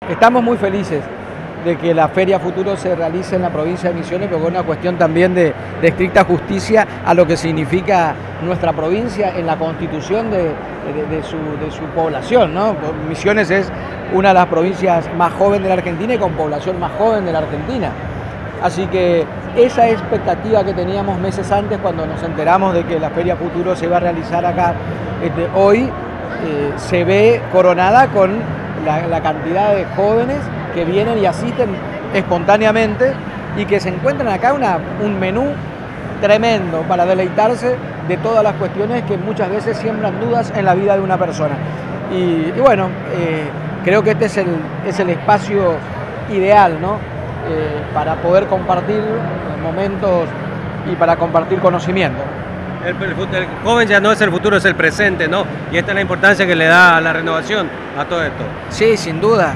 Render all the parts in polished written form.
Estamos muy felices de que la Feria Futuro se realice en la provincia de Misiones, porque es una cuestión también de estricta justicia a lo que significa nuestra provincia en la constitución de su población, ¿no? Misiones es una de las provincias más jóvenes de la Argentina y con población más joven de la Argentina. Así que esa expectativa que teníamos meses antes cuando nos enteramos de que la Feria Futuro se iba a realizar acá, hoy se ve coronada con la cantidad de jóvenes que vienen y asisten espontáneamente y que se encuentran acá un menú tremendo para deleitarse de todas las cuestiones que muchas veces siembran dudas en la vida de una persona. Y bueno, creo que este es el espacio ideal, ¿no? Para poder compartir momentos y para compartir conocimiento. El joven ya no es el futuro, es el presente, ¿no? Y esta es la importancia que le da a la renovación a todo esto. Sí, sin dudas.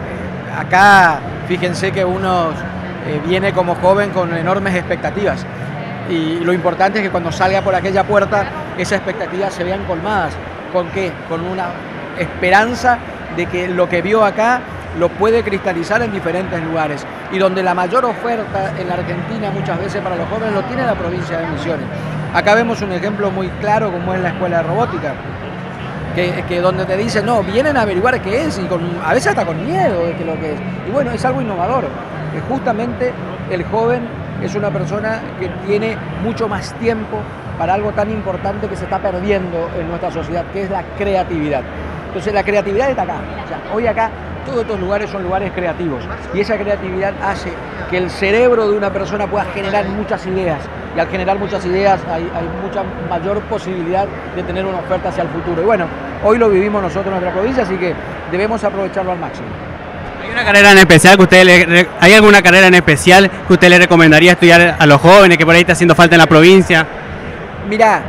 Acá, fíjense que uno viene como joven con enormes expectativas y lo importante es que cuando salga por aquella puerta, esas expectativas se vean colmadas. ¿Con qué? Con una esperanza de que lo que vio acá lo puede cristalizar en diferentes lugares y donde la mayor oferta en la Argentina muchas veces para los jóvenes lo tiene la provincia de Misiones. Acá vemos un ejemplo muy claro como es la escuela de robótica, que donde te dicen, no, vienen a averiguar qué es y a veces hasta con miedo de que lo que es. Y bueno, es algo innovador, que justamente el joven es una persona que tiene mucho más tiempo para algo tan importante que se está perdiendo en nuestra sociedad, que es la creatividad. Entonces la creatividad está acá. O sea, hoy acá todos estos lugares son lugares creativos y esa creatividad hace que el cerebro de una persona pueda generar muchas ideas y al generar muchas ideas hay mucha mayor posibilidad de tener una oferta hacia el futuro. Y bueno, hoy lo vivimos nosotros en nuestra provincia, así que debemos aprovecharlo al máximo. ¿Hay una carrera en especial que hay alguna carrera en especial que usted le recomendaría estudiar a los jóvenes que por ahí está haciendo falta en la provincia? Mirá,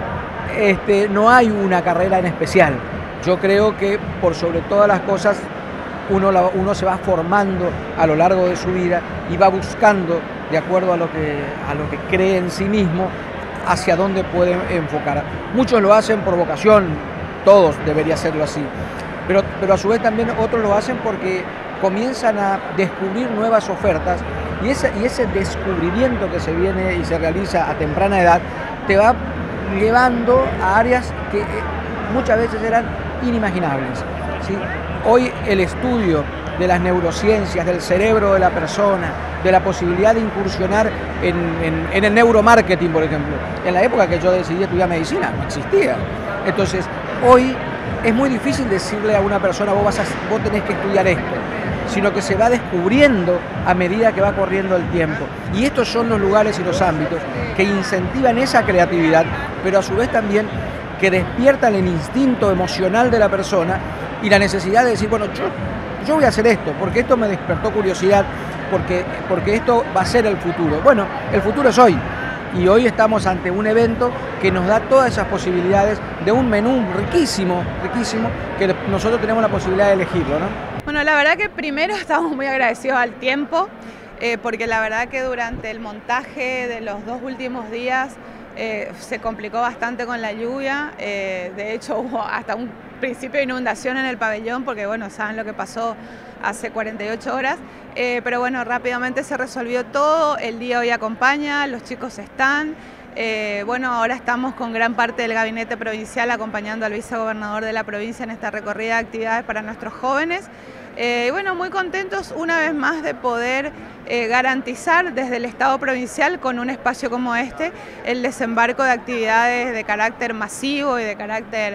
no hay una carrera en especial. Yo creo que por sobre todas las cosas uno se va formando a lo largo de su vida y va buscando, de acuerdo a lo que cree en sí mismo, hacia dónde puede enfocar. Muchos lo hacen por vocación, todos debería serlo así, pero a su vez también otros lo hacen porque comienzan a descubrir nuevas ofertas y ese descubrimiento que se viene y se realiza a temprana edad te va llevando a áreas que muchas veces eran inimaginables, ¿sí? Hoy el estudio de las neurociencias, del cerebro de la persona, de la posibilidad de incursionar en el neuromarketing, por ejemplo. En la época que yo decidí estudiar medicina, no existía. Entonces, hoy es muy difícil decirle a una persona, vos tenés que estudiar esto, sino que se va descubriendo a medida que va corriendo el tiempo. Y estos son los lugares y los ámbitos que incentivan esa creatividad, pero a su vez también que despiertan el instinto emocional de la persona y la necesidad de decir, bueno, yo voy a hacer esto, porque esto me despertó curiosidad, porque esto va a ser el futuro. Bueno, el futuro es hoy, y hoy estamos ante un evento que nos da todas esas posibilidades de un menú riquísimo, riquísimo, que nosotros tenemos la posibilidad de elegirlo, ¿no? Bueno, la verdad que primero estamos muy agradecidos al tiempo, porque la verdad que durante el montaje de los 2 últimos días se complicó bastante con la lluvia, de hecho hubo hasta un principio de inundación en el pabellón porque bueno, saben lo que pasó hace 48 horas, pero bueno, rápidamente se resolvió todo, el día hoy acompaña, los chicos están, bueno, ahora estamos con gran parte del gabinete provincial acompañando al vicegobernador de la provincia en esta recorrida de actividades para nuestros jóvenes. Y bueno, muy contentos una vez más de poder garantizar desde el Estado provincial con un espacio como este el desembarco de actividades de carácter masivo y de carácter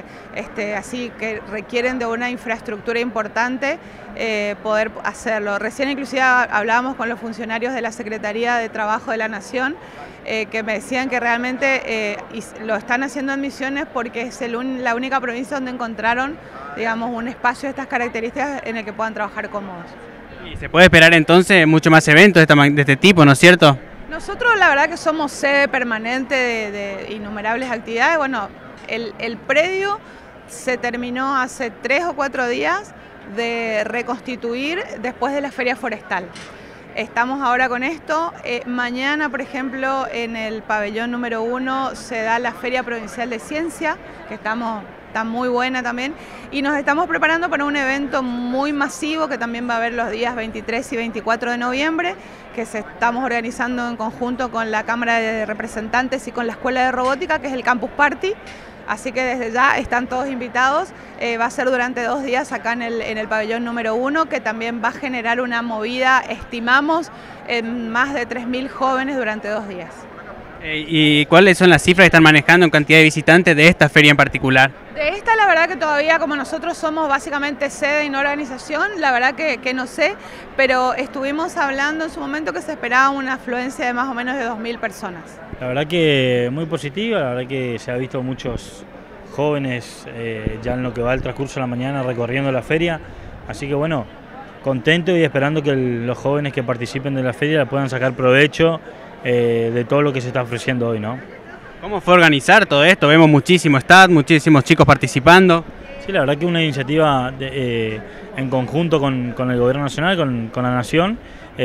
así que requieren de una infraestructura importante, poder hacerlo. Recién inclusive hablábamos con los funcionarios de la Secretaría de Trabajo de la Nación que me decían que realmente lo están haciendo en Misiones porque es la única provincia donde encontraron, digamos, un espacio de estas características en el que puedan trabajar cómodos. Y se puede esperar entonces mucho más eventos de este tipo, ¿no es cierto? Nosotros la verdad que somos sede permanente de innumerables actividades. Bueno, el predio se terminó hace 3 o 4 días de reconstituir después de la feria forestal. Estamos ahora con esto. Mañana, por ejemplo, en el pabellón número 1 se da la Feria Provincial de Ciencia, que estamos está muy buena también. Y nos estamos preparando para un evento muy masivo que también va a haber los días 23 y 24 de noviembre, que estamos organizando en conjunto con la Cámara de Representantes y con la Escuela de Robótica, que es el Campus Party. Así que desde ya están todos invitados. Va a ser durante 2 días acá en el pabellón número 1, que también va a generar una movida, estimamos, en más de 3.000 jóvenes durante 2 días. ¿Y cuáles son las cifras que están manejando en cantidad de visitantes de esta feria en particular? De esta, la verdad que todavía, como nosotros somos básicamente sede y no organización, la verdad que no sé, pero estuvimos hablando en su momento que se esperaba una afluencia de más o menos de 2.000 personas. La verdad que muy positiva, la verdad que se ha visto muchos jóvenes ya en lo que va el transcurso de la mañana recorriendo la feria, así que bueno, contento y esperando que los jóvenes que participen de la feria la puedan sacar provecho de todo lo que se está ofreciendo hoy, ¿no? ¿Cómo fue organizar todo esto? Vemos muchísimo staff, muchísimos chicos participando. Sí, la verdad que una iniciativa en conjunto con el Gobierno Nacional, con la Nación.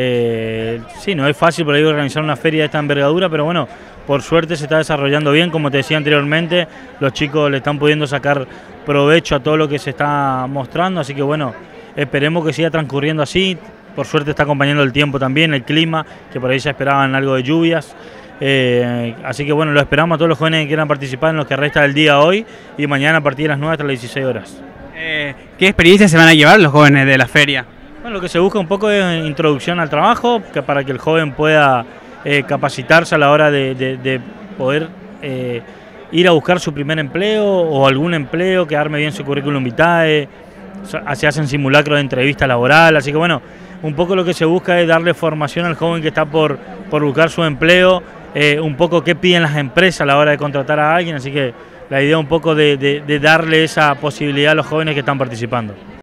Sí, no es fácil por ahí organizar una feria de esta envergadura, pero bueno, por suerte se está desarrollando bien. Como te decía anteriormente, los chicos le están pudiendo sacar provecho a todo lo que se está mostrando, así que bueno, esperemos que siga transcurriendo así. Por suerte está acompañando el tiempo también, el clima, que por ahí ya esperaban algo de lluvias. Así que bueno, lo esperamos a todos los jóvenes que quieran participar en lo que resta del día hoy y mañana a partir de las 9 hasta las 16 horas. ¿Qué experiencias se van a llevar los jóvenes de la feria? Bueno, lo que se busca un poco es introducción al trabajo, para que el joven pueda capacitarse a la hora de poder ir a buscar su primer empleo o algún empleo, que arme bien su currículum vitae. Se hacen simulacros de entrevista laboral, así que bueno, un poco lo que se busca es darle formación al joven que está por buscar su empleo, un poco qué piden las empresas a la hora de contratar a alguien, así que la idea un poco de darle esa posibilidad a los jóvenes que están participando.